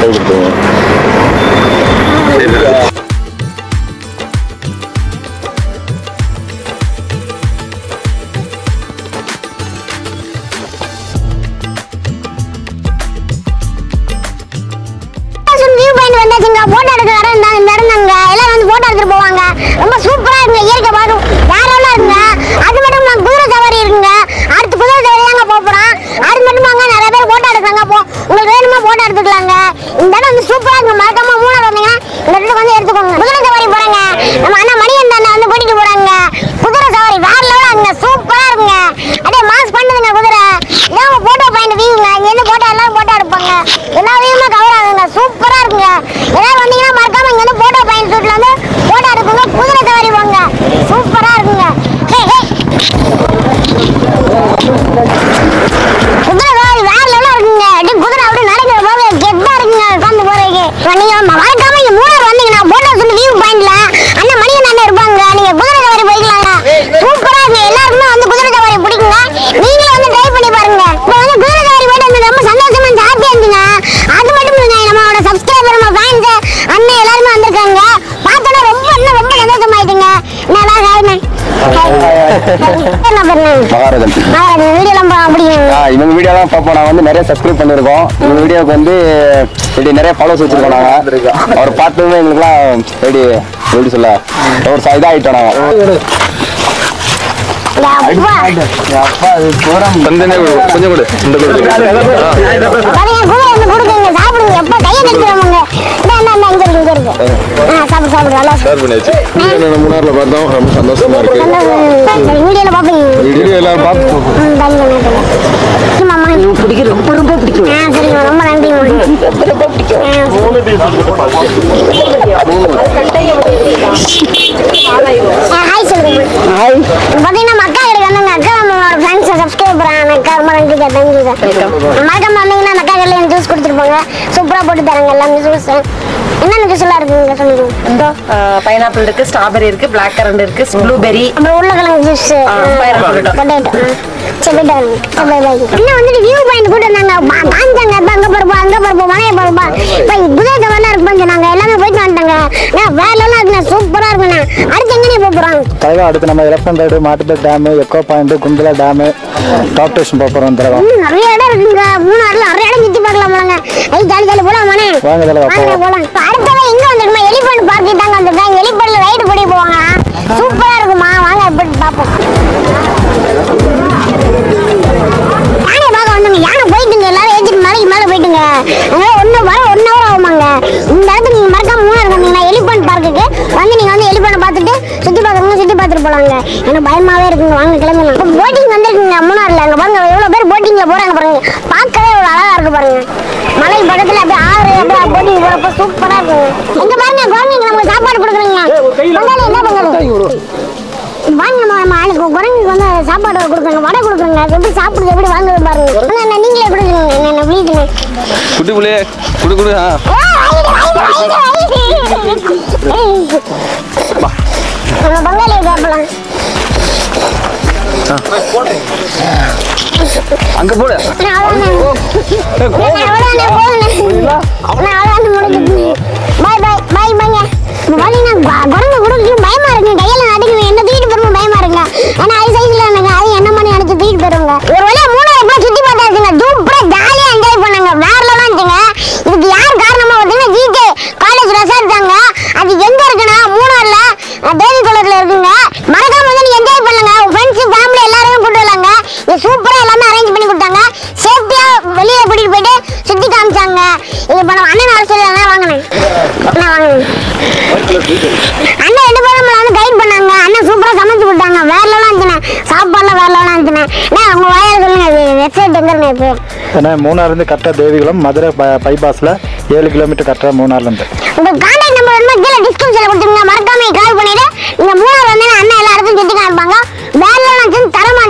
S2: போட்டோ எடுக்க வர இந்த இடம் தாங்க. எல்லாரும் வந்து போட்டோ எடுத்துட்டு போவாங்க. ரொம்ப சூப்பரா இருக்குங்க. இயற்கை பார்க்கும் வேற எவ்வளோ இருக்குங்க. அது மட்டும் நான் குதிரை சவாரி இருக்குங்க. அடுத்து குதிரை சவாரி தாங்க போறோம். அது மட்டும் வாங்க நிறைய பேர் போட்டோ எடுக்கிறாங்க. போ உங்களுக்கு வேணுமா போட்டோ எடுத்துக்கலாங்க. இந்த இடம் வந்து சூப்பரா இருக்கு. மறக்காம மூணாறு வந்தீங்கன்னா இந்த இடத்துக்கு வந்து எடுத்துக்கோங்க. குதிரை சவாரி போறாங்க. நம்ம அண்ணா மணிகண்டன் அண்ணா வந்து கூட்டிட்டு போறாங்க. குதிரை சவாரி வேற லெவலா இருக்குங்க. சூப்பரா இருக்குங்க. அப்படியே மாஸ் பண்ணுதுங்க குதிரை. இதான் போட்டோ பாயிண்ட் வியூங்க. இங்க இருந்து போட்டோ எல்லாரும் போட்டோ எடுப்பாங்க. எல்லா வியூமா கவர் ஆகுங்க. சூப்பரா இருக்குங்க. எல்லாரும் வந்தீங்கன்னா மறக்காம இங்க வந்து போட்டோ பாயிண்ட் ஷூட்ல வந்து போட்டோ எடுக்குங்க. குதிரை சவாரி போங்க. சூப்பரா இருக்குங்க. குதிரை சவாரி வேற லெவலா இருக்குங்க. அப்படியே குதிரை அப்படியே நடக்கிற போது கெட்டா இருக்குங்க. உட்காந்து போறதுக்கு நீங்க மறக்காம இங்க மூணாறு வந்தீங்கன்னா போட்டோ ஷூட் வியூ பாயிண்ட்ல அண்ணன் மணிகண்டன் அண்ணன் இருப்பாங்க. நீங்க குதிரை சவாரி போய்க்கலாங்க. சூப்பரா இருக்கு. எல்லாருக்குமே வந்து குதிரை சவாரி பிடிக்குங்க. நீங்களும் வந்து ட்ரை பண்ணி பாருங்க. இப்போ வந்து குதிரை சவாரி போயிட்டு வந்து ரொம்ப சந்தோஷமா ஹாப்பியா இருந்துங்க. அது மட்டும் இல்லைங்க, நம்மளோட சப்ஸ்கிரைபர் நம்ம ஃபேன்ஸ் அண்ணன் எல்லாருமே வந்திருக்காங்க. பார்த்தோன்னா ரொம்ப இன்னும் ரொம்ப சந்தோஷமாயிட்டுங்க. நல்லா ஹாய்ண்ணே.
S4: மகாராஜன்.
S5: இவங்க வீடியோலாம் பார்ப்போம். நான் வந்து நிறைய சப்ஸ்கிரைப் பண்ணிருக்கோம். இவங்க வீடியோக்கு வந்து இப்படி நிறைய ஃபாலோஸ் வச்சிருக்கோம். நாங்க அவர் பார்த்ததுமே எங்களுக்குலாம் எப்படி எப்படி சொல்ல ஒரு இதாகிட்டோம். நாங்க கொஞ்சம் கூட இந்த மூணாறுல பார்த்தோம். ரொம்ப சந்தோஷமா இருக்கு. வீடியோ எல்லாரும் பார்ப்போம்.
S2: பிடிக்கும் ரொம்ப ரொம்ப பிடிக்கும். ரொம்ப நன்றி. ரொம்ப பிடிக்கும். ஹாய் சொல்லுங்க. ஹாய். பாத்தீங்கன்னா மக்கா கிட்ட வந்தாங்க. அக்கா நம்மளோட ஃப்ரெண்ட்ஸ் சப்ஸ்கிரைப் பண்ணாங்க. அக்கா ரொம்ப நன்றி. Thank you sir. மறக்காம வந்தீங்கன்னா அக்கா கடையில ஜூஸ் கொடுத்துருப்பாங்க. சூப்பரா போட்டு தராங்க எல்லாமே ஜூஸ். என்னென்ன ஜூஸ் எல்லாம் இருக்குங்க சொல்லுங்க.
S6: இந்த பைனாப்பிள் இருக்கு, ஸ்ட்ராபெரி இருக்கு, பிளாக் கரண்ட் இருக்கு, ப்ளூபெரி,
S2: அப்புறம் உருளைக்கிழங்கு ஜூஸ், பொட்டேட்டோ. சரி பை பை. இன்னும் வந்துட்டு வியூ பாயிண்ட் கூட நாங்க காஞ்சாங்க. அங்க பருப்பா அங்க பருப்பா மலைய பருப்பா இப்போ புதத்தை வரலாம் இருக்கு. நாங்க எல்லாமே போயிட்டு வந்துட்டாங்க. வேற எல்லாம் இருக்குண்ணா. சூப்பரா இருக்குண்ணா. அடுத்து எங்கே போக போறோம்?
S4: தலைவா அடுத்து நம்ம elephant ride, Mattupetty dam, echo point, Kundala dam, top station போக போறோம். தலைவா
S2: நிறைய இடம் இருக்குங்க. மூணாறுல நிறைய இடம் சுத்தி பார்க்கலாம் போலாங்க. ஐ ஜாலி ஜாலி போலாம் மனே.
S4: வாங்க தலைவா
S2: போலாம். அடுத்தது எங்க வந்துருமா? எலிபென்ட் பார்க் தாங்க வந்துட்டாங்க. எலிபென்ட்ல ரைடு போடி போவாங்க. சூப்பரா இருக்குமா. வாங்க போய் பாப்போம். யானை பார்க்க வந்தாங்க. யானை போயிட்டுங்க. எல்லாரும் ஏஜென்ட் மலைக்கு மேலே போயிட்டுங்க. அதனால ஒன்று வர ஒன் ஹவர் ஆகுமாங்க. இந்த இடத்துக்கு நீங்கள் மறக்காம மூணாறு வந்தீங்கன்னா எலிபென்ட் பார்க்குக்கு வந்து நீங்கள் வந்து எலிபென்ட் பார்த்துட்டு சுற்றி பார்க்குறவங்க சுற்றி பார்த்துட்டு போகலாங்க. எனக்கு பயமாகவே இருக்குங்க. வாங்க கிளம்பலாம். இப்போ போட்டிங் வந்துருக்குங்க மூணாறுல. அங்கே பாருங்க எவ்வளோ பேர் போட்டிங்கில் போகிறாங்க பாருங்க. பார்க்கவே ஒரு அழகாக இருக்கு பாருங்க. மலை பக்கத்தில் அப்படியே ஆறு அப்படியே போட்டிங் போகிறப்ப சூப்பராக இருக்குங்க. எங்கே பாருங்க குழந்தைங்க நமக்கு சாப்பாடு கொடுக்குறீங்க. பங்காளி என்ன பங்காளி வாங்க. நம்ம ஆளுக்கு குரங்குக்கு வந்து சாப்பாடு கொடுக்குறாங்க, வடை கொடுக்குறாங்க. அது எப்படி சாப்பிடுறது எப்படி வாங்குறது பாருங்க. நீங்களே கொடுக்குறீங்க. என்ன வீட்டுல
S5: குட்டி புள்ளையே குடு குடு.
S2: பங்காளி சாப்பிடலாம்.
S5: அங்க போடு.
S2: பாய் பாய் பாய் பாய்ங்க. குரங்கு கொடுக்க பயமா இருக்குங்க. கையில நடுங்க. என்ன தூக்கிட்டு போறோம் பயமா இருக்குங்க. ஏன்னா அது சைஸ்ல அது என்ன பண்ணி நினைச்சு தூக்கிட்டு போயிருங்க. ஒரு வழியா மூணாயிரம் ரூபாய் சுத்தி பார்த்தாச்சுங்க. சூப்பரா ஜாலியா என்ஜாய் பண்ணாங்க. வேற லெவலா இருந்துச்சுங்க. இதுக்கு யார் காரணமா பார்த்தீங்கன்னா ஜிகே காலேஜ் ரெசார்ட் தாங்க. அது எங்க இருக்குன்னா மூணாறுல தேவி குளத்துல இருக்குங்க. மறக்காம வந்து நீங்க என்ஜாய் பண்ணுங்க. உங்க ஃப்ரெண்ட்ஸ் ஃபேமிலி எல்லாரும் கூட்டு வரலாங்க. இது சூப்பரா எல்லாமே அரேஞ்ச் பண்ணி கொடுத்தாங்க. சேஃப்டியா வெளியே கூட்டிட்டு போயிட்டு சுத்தி காமிச்சாங்க. இது பண்ண அண்ணன் அரசியல் வாங்கினேன். வாங்கினேன் அண்ணன் ரெண்டு பேரும் வந்து கைட் பண்ணாங்க. அண்ணன் சூப்பரா சமைச்சு கொடுத்தாங்க. வேற லெவலா இருந்துச்சுனேன். சாப்பாடுல வேற லெவலா இருந்துச்சுனேன். உங்க வாயால சொல்லுங்க வெப்சைட் எங்க இருக்கு?
S4: ஏன்னா மூணாறுல இருந்து கரெக்டாக தேவிகுளம் மதுரை பைபாஸ்ல ஏழு கிலோமீட்டர் கரெக்டாக மூணாறுல இருந்து.
S2: உங்க கான்டாக்ட் நம்பர் வந்து கீழே டிஸ்கிரிப்ஷன்ல கொடுத்துருங்க. மறக்காம கால் பண்ணிட்டு நீங்க மூணாறு வந்தீங்கன்னா அண்ணன் எல்லா இடத்தையும் சுத்தி காமிப்பாங்க. வேற லெவலா இருந்துச்சு. தரமா